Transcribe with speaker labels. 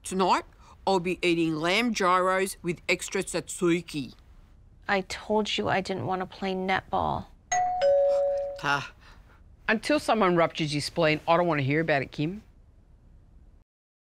Speaker 1: Tonight, I'll be eating lamb gyros with extra tzatziki.
Speaker 2: I told you I didn't want to play netball.
Speaker 1: Ta.
Speaker 3: Until someone ruptures your spleen, I don't want to hear about it, Kim.